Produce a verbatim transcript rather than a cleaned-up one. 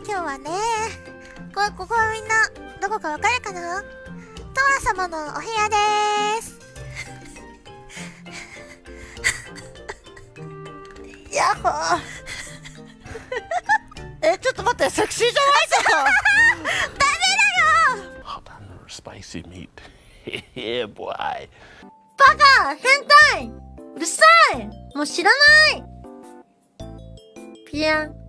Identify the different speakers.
Speaker 1: 今日はね、こここはみんなどこかわかるかな？トワ様のお部屋でーす。
Speaker 2: やっほー。え、ちょっと待って、セクシーじゃないぞ。
Speaker 1: ダメだよ。
Speaker 3: Hot and spicy meat. Yeah, boy.
Speaker 4: バカ、変態、うるさい、もう知らない。ピエン。